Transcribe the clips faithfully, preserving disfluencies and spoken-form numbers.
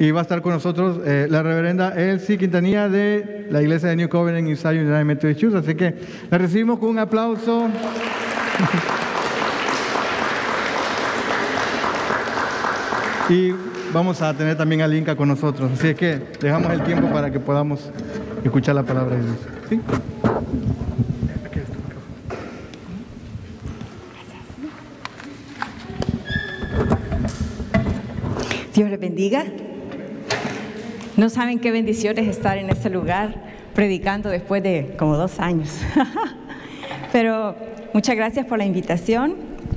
Y va a estar con nosotros eh, la reverenda Elsie Quintanilla de la iglesia de New Covenant in Zion United Methodist Church. Así que la recibimos con un aplauso. Y vamos a tener también a Linka con nosotros. Así es que dejamos el tiempo para que podamos escuchar la palabra de Dios. ¿Sí? Dios les bendiga. No saben qué bendición es estar en este lugar predicando después de como dos años. Pero muchas gracias por la invitación.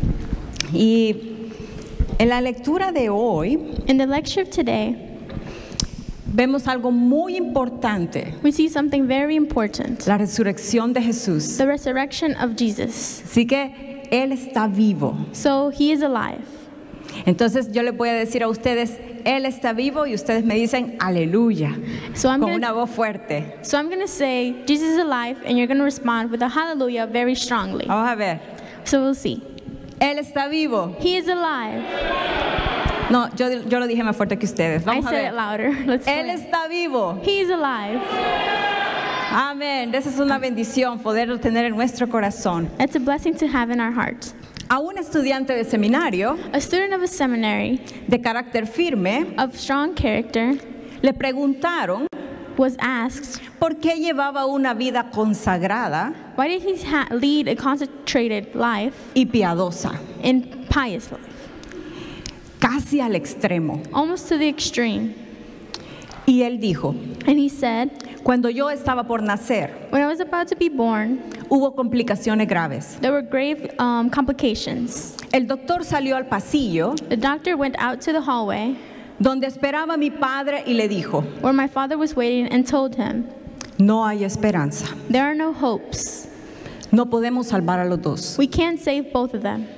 Y en la lectura de hoy, In the lecture of today, vemos algo muy importante: we see something very important, la resurrección de Jesús. the resurrection of Jesus. Así que Él está vivo. So he is alive. Entonces yo les voy a decir a ustedes, Él está vivo, y ustedes me dicen aleluya, So I'm con gonna, una voz fuerte. so I'm going to say, Jesus is alive, and you're going to respond with a hallelujah very strongly. Vamos a ver. So we'll see. Él está vivo. He is alive. No, yo, yo lo dije más fuerte que ustedes. I Vamos a said ver. it louder. Let's do Él it. está vivo. He is alive. Amén. Esa es una bendición poderlo tener en nuestro corazón. That's a blessing to have in our heart. A un estudiante de seminario A student of a seminary de carácter firme of strong character le preguntaron was asked, por qué llevaba una vida consagrada why did he ha- lead a concentrated life y piadosa, and pious life? casi al extremo. Almost to the extreme. Y él dijo, And he said, cuando yo estaba por nacer, when I was about to be born, hubo complicaciones graves. there were grave um, complications. El doctor salió al pasillo The doctor went out to the hallway donde esperaba mi padre y le dijo, where my father was waiting and told him, no hay esperanza. there are no hopes. No podemos salvar a los dos. We can't save both of them.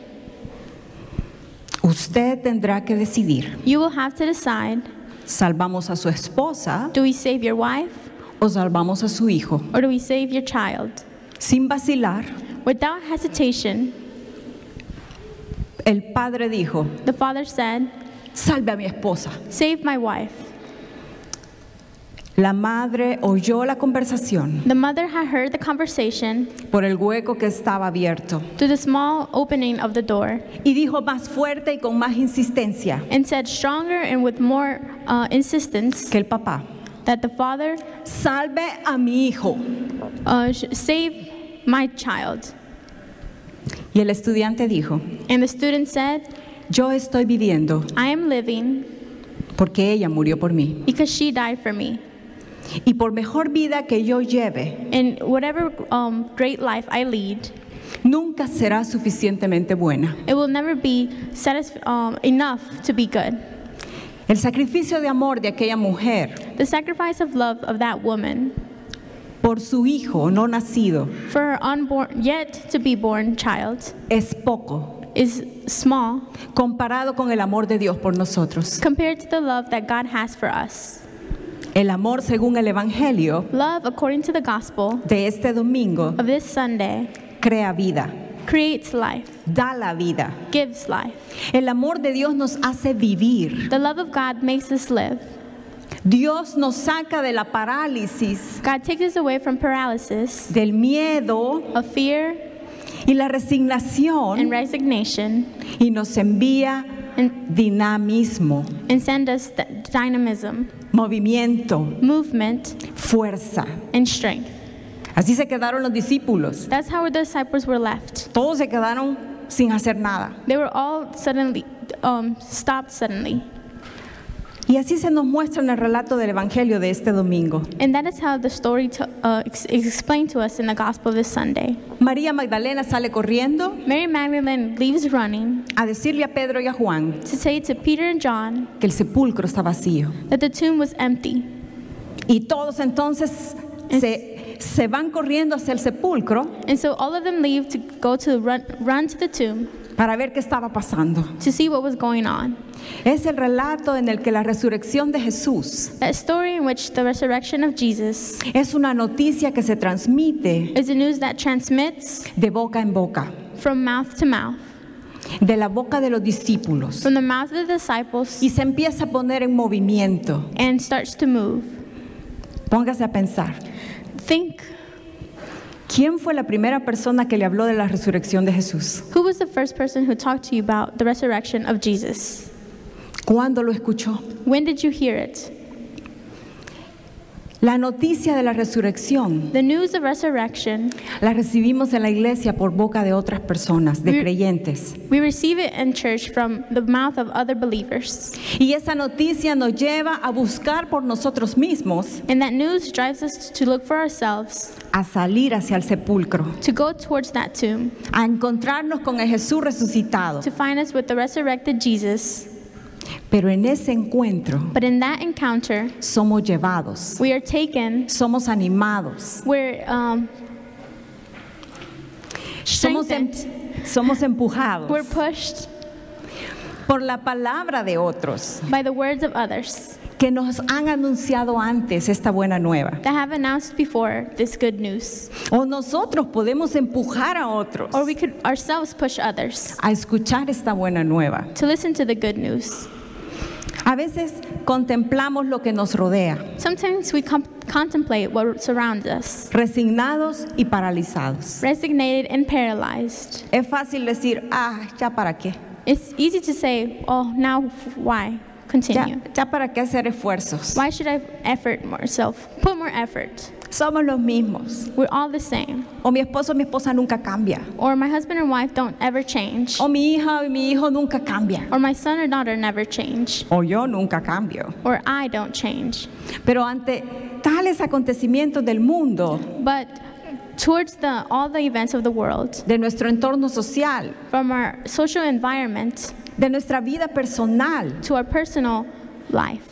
Usted tendrá que decidir. You will have to decide, ¿Salvamos a su esposa do we save your wife o salvamos a su hijo? or do we save your child? Sin vacilar, Without hesitation, el padre dijo, the father said, salve a mi esposa. save my wife. La madre oyó la conversación The mother had heard the conversation por el hueco que estaba abierto through the small opening of the door y dijo más fuerte y con más insistencia and said stronger and with more uh, insistence que el papá, that the father salve a mi hijo. uh, sh- save my child. Y el estudiante dijo, And the student said, yo estoy viviendo I am living porque ella murió por mí. because she died for me. Y por mejor vida que yo lleve, And whatever um, great life I lead, nunca será suficientemente buena. it will never be satisf- um, enough to be good. El sacrificio de amor de aquella mujer The sacrifice of love of that woman por su hijo no nacido for her unborn, yet to be born child es poco is small comparado con el amor de Dios por nosotros. compared to the love that God has for us. El amor según el Evangelio Love, according to the gospel de este domingo, of this Sunday, crea vida, creates life, da la vida. gives life. El amor de Dios nos hace vivir. The love of God makes us live. Dios nos saca de la parálisis, God takes us away from paralysis, del miedo of fear, y la and resignación resignation, y nos envía and, dinamismo, and send us th- dynamism, movimiento, movement, fuerza. and strength. Así se quedaron los discípulos. That's how the disciples were left. Todos se quedaron sin hacer nada. They were all suddenly um, stopped suddenly. Y así se nos muestra en el relato del Evangelio de este domingo. And that is how the story to, uh, ex- is explained to us in the gospel this Sunday. María Magdalena sale corriendo Mary Magdalene leaves running a decirle a Pedro y a Juan to say to Peter and John que el sepulcro está vacío. that the tomb was empty. Y todos entonces se, se van corriendo hacia el sepulcro And so all of them leave to go to run, run to the tomb para ver qué estaba pasando. to see what was going on. Es el relato en el que la resurrección de Jesús That story in which the resurrection of Jesus es una noticia que se transmite is the news that transmits de boca en boca. from mouth to mouth. de la boca de los discípulos from the mouth of the disciples y se empieza a poner en movimiento. and starts to move. Póngase a pensar, Think, ¿quién fue la primera persona que le habló de la resurrección de Jesús? who was the first person who talked to you about the resurrection of Jesus? ¿Cuándo lo escuchó? When did you hear it? La noticia de la resurrección The news of resurrection, la recibimos en la iglesia por boca de otras personas, de We- creyentes. we receive it in church from the mouth of other believers. Y esa noticia nos lleva a buscar por nosotros mismos, And that news drives us to look for ourselves, a salir hacia el sepulcro, to go towards that tomb, a encontrarnos con el Jesús resucitado. to find us with the resurrected Jesus. Pero en ese encuentro But in that encounter, somos llevados, we are taken, somos animados, we're um, somos, em- strengthened, somos empujados we're pushed por la palabra de otros by the words of others que nos han anunciado antes esta buena nueva. that have announced before this good news. O nosotros podemos empujar a otros Or we could ourselves push others a escuchar esta buena nueva. to listen to the good news. A veces contemplamos lo que nos rodea, Sometimes we com- contemplate what surrounds us, resignados y paralizados. resignated and paralyzed. Es fácil decir, ah, ya para qué, It's easy to say, oh, now f- why? ya, Continue. ya para qué hacer esfuerzos. Why should I effort more self? Put more effort. Somos los mismos. We're all the same. O mi esposo o mi esposa nunca cambia. Or my husband and wife don't ever change. O mi hija o mi hijo nunca cambia. Or my son or daughter never change. O yo nunca cambio. Or I don't change. Pero ante tales acontecimientos del mundo, But towards the all the events of the world, de nuestro entorno social, from our social environment de nuestra vida personal, to our personal life,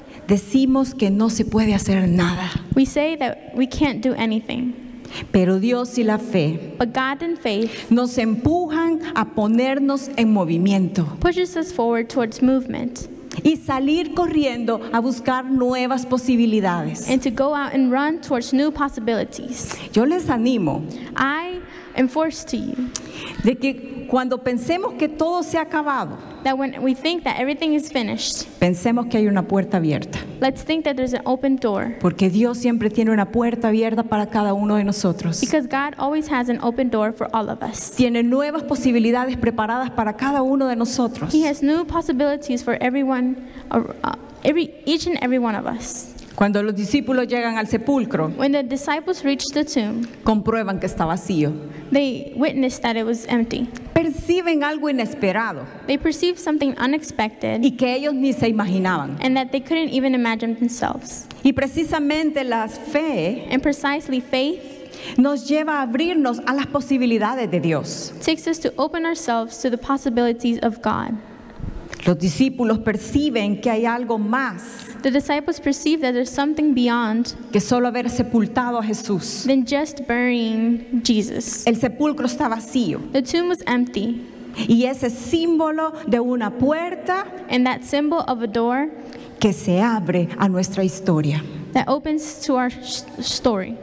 decimos que no se puede hacer nada. we say that we can't do anything. Pero Dios y la fe But God and faith nos empujan a ponernos en movimiento pushes us forward towards movement y salir corriendo a buscar nuevas posibilidades. and to go out and run towards new possibilities. Yo les animo I am forced to you de que cuando pensemos que todo se ha acabado, that when we think that everything is finished, pensemos que hay una puerta abierta, let's think that there's an open door. porque Dios siempre tiene una puerta abierta para cada uno de nosotros. Because God always has an open door for all of us. Tiene nuevas posibilidades preparadas para cada uno de nosotros. He has new possibilities for everyone, uh, uh, every, each and every one of us. Cuando los discípulos llegan al sepulcro, When the disciples reached the tomb, comprueban que está vacío. they witnessed that it was empty. Perciben algo inesperado They perceived something unexpected y que ellos ni se imaginaban. and that they couldn't even imagine themselves. Y precisamente la fe And precisely faith nos lleva a abrirnos a las posibilidades de Dios. takes us to open ourselves to the possibilities of God. Los discípulos perciben que hay algo más The disciples perceive that there's something beyond que solo haber sepultado a Jesús. than just burying Jesus. El sepulcro está vacío The tomb was empty, y ese símbolo de una puerta and that symbol of a door que se abre a nuestra historia. that opens to our sh- story.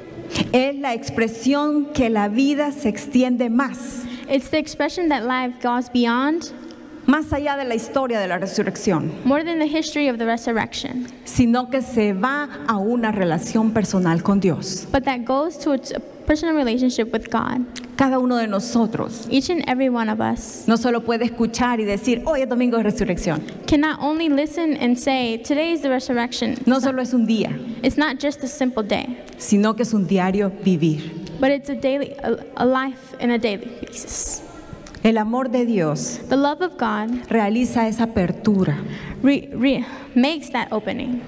Es la expresión que la vida se extiende más, It's the expression that life goes beyond, más allá de la historia de la resurrección, more than the history of the resurrection, sino que se va a una relación personal con Dios. but that goes to a personal relationship with God. Cada uno de nosotros Each and every one of us no solo puede escuchar y decir, hoy es domingo de resurrección. can not only listen and say, today is the resurrection. No solo es un día, It's not just a simple day, sino que es un diario vivir. but it's a daily, a, a life in a daily basis. El amor de Dios The love of God realiza esa apertura re, re, makes that opening,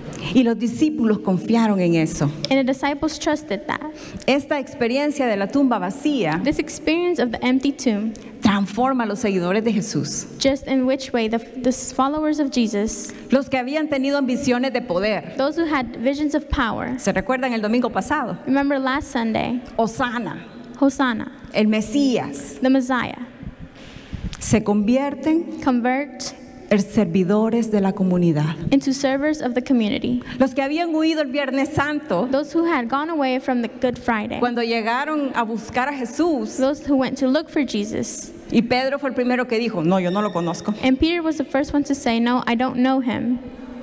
y los discípulos confiaron en eso. and the disciples trusted that. Esta experiencia de la tumba vacía This experience of the empty tomb, transforma a los seguidores de Jesús, just in which way the, the followers of Jesus, los que habían tenido ambiciones de poder. those who had visions of power. ¿Se recuerdan el domingo pasado? Remember last Sunday, Osana, Hosanna, el Mesías, the Messiah, se convierten convert servidores de la comunidad. into servers of the community. Los que habían huido el Viernes Santo, Those who had gone away from the Good Friday. cuando llegaron a buscar a Jesús, Those who went to look for Jesus. y Pedro fue el primero que dijo, no, yo no lo conozco. And Peter was the first one to say, no, I don't know him.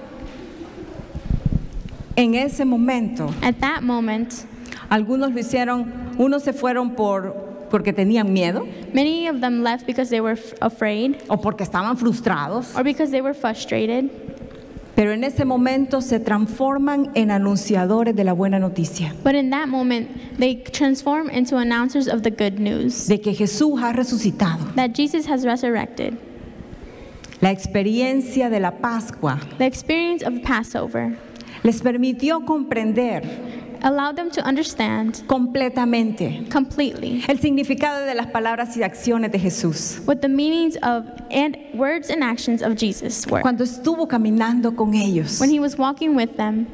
En ese momento, At that moment, algunos lo hicieron, unos se fueron por, porque tenían miedo, many of them left because they were f- afraid o porque estaban frustrados, or because they were frustrated. pero en ese momento se transforman en anunciadores de la buena noticia, But in that moment, they transform into announcers of the good news de que Jesús ha resucitado. that Jesus has resurrected. La experiencia de la Pascua The experience of Passover les permitió comprender allowed them to understand completamente completely el significado de las palabras y acciones de Jesús. what the meanings of and words and actions of Jesus were. Cuando estuvo caminando con ellos, When he was walking with them,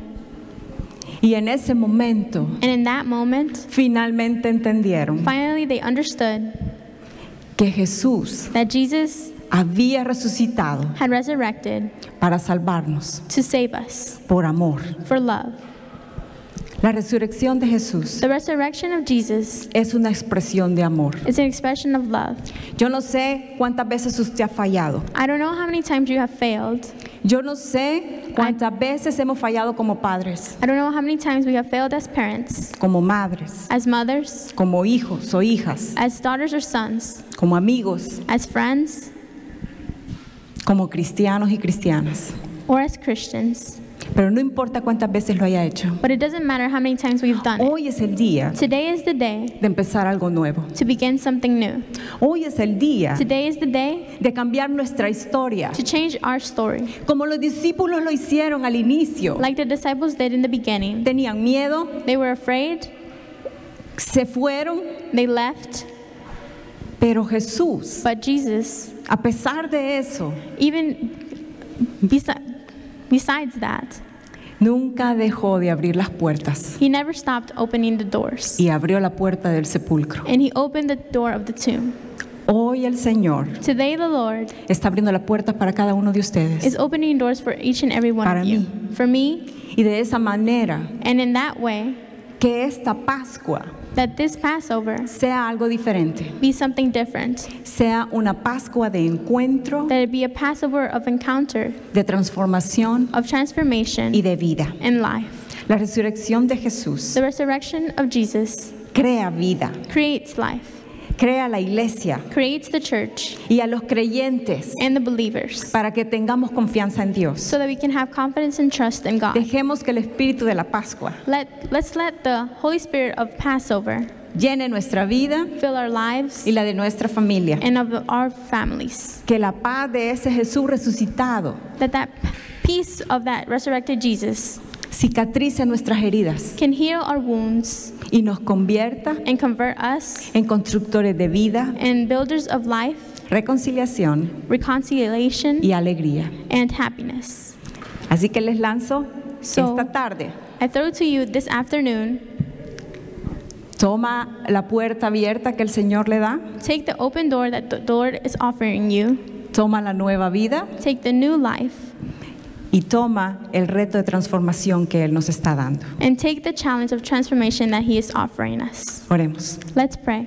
y en ese momento and in that moment, finalmente entendieron finally they understood que Jesús that Jesus había resucitado had resurrected para salvarnos to save us por amor. for love. La resurrección de Jesús The resurrection of Jesus es una expresión de amor. is an expression of love. Yo no sé cuántas veces usted ha fallado. I don't know how many times you have failed. Yo no sé cuántas veces hemos fallado como padres, I don't know how many times we have failed as parents, como madres, as mothers, como hijos o hijas, as daughters or sons, como amigos, as friends, como cristianos y cristianas. or as Christians. Pero no importa cuántas veces lo haya hecho. But it doesn't matter how many times we've done it. Hoy es el día Today is the day de empezar algo nuevo. to begin something new. Hoy es el día Today is the day de cambiar nuestra historia, to change our story. como los discípulos lo hicieron al inicio. Like the disciples did in the beginning. Tenían miedo, They were afraid, se fueron, they left, pero Jesús, but Jesus, a pesar de eso, even besi- besides that, nunca dejó de abrir las puertas he never stopped opening the doors. y abrió la puerta del sepulcro. And he opened the door of the tomb. Hoy el Señor Today the Lord está abriendo las puertas para cada uno de ustedes. is opening doors for each and every one Para of you. mí. For me, Y de esa manera, and in that way, que esta Pascua that this Passover sea algo diferente, be something different. sea una Pascua de encuentro, That it be a Passover of encounter, de transformación of transformation y de vida. in life. La resurrección de Jesús The resurrection of Jesus crea vida, creates life, crea la iglesia creates the church y a los creyentes and the believers, para que tengamos confianza en Dios. so that we can have confidence and trust in God. Dejemos que el espíritu de la Pascua Let, let's let the Holy Spirit of Passover llene nuestra vida fill our lives y la de nuestra familia. and of our families. Que la paz de ese Jesús resucitado That that peace of that resurrected Jesus cicatrice nuestras heridas can heal our wounds y nos convierta and convert us en constructores de vida, and builders of life, reconciliación reconciliation, y alegría. and happiness. Así que les lanzo So- esta tarde. I throw to you this afternoon, Toma la puerta abierta que el Señor le da, take the open door that the Lord is offering you, toma la nueva vida take the new life, y toma el reto de transformación que Él nos está dando. and take the challenge of transformation that He is offering us. Oremos. Let's pray.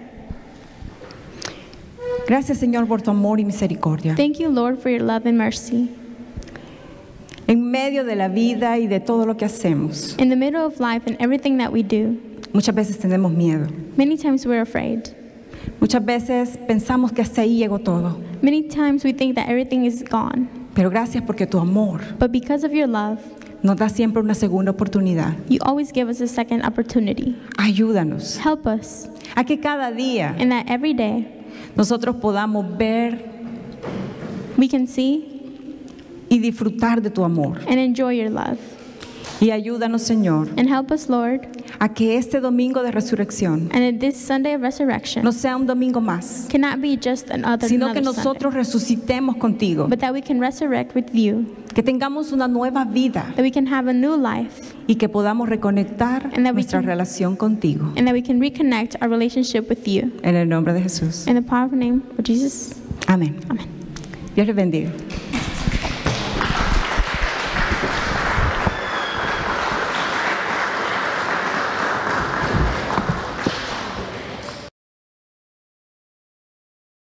Gracias, Señor, por tu amor y misericordia. Thank you, Lord, for your love and mercy. En medio de la vida y de todo lo que hacemos, In the middle of life and everything that we do, muchas veces tenemos miedo. many times we're afraid. Muchas veces pensamos que hasta ahí llegó todo. Many times we think that everything is gone. Pero gracias porque tu amor But because of your love, nos da siempre una segunda oportunidad. you always give us a second opportunity. Ayúdanos Help us, a que cada día and that every day nosotros podamos ver we can see y disfrutar de tu amor. and enjoy your love. Y ayúdanos, Señor, And help us, Lord, a que este domingo de resurrección and that this Sunday of resurrection no sea un domingo más, cannot be just another, sino que another Sunday, nosotros resucitemos contigo, but that we can resurrect with you, que tengamos una nueva vida that we can have a new life, y que podamos reconectar And that we nuestra can- relación contigo. and that we can reconnect our relationship with you. En el nombre de Jesús. In the powerful name of Jesus, Amén. amen. Dios les bendiga.